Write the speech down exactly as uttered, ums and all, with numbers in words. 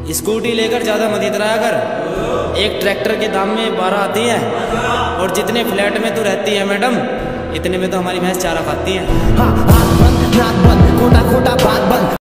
Scooty लेकर ज़्यादा मत इतराया कर। एक ट्रैक्टर के दाम में बारह आती है, और जितने फ्लैट में तू रहती है मैडम, इतने में तो हमारी भैंस चारा खाती है। हाँ, बात बंद, नाक बंद, खोटा खोटा बात बंद।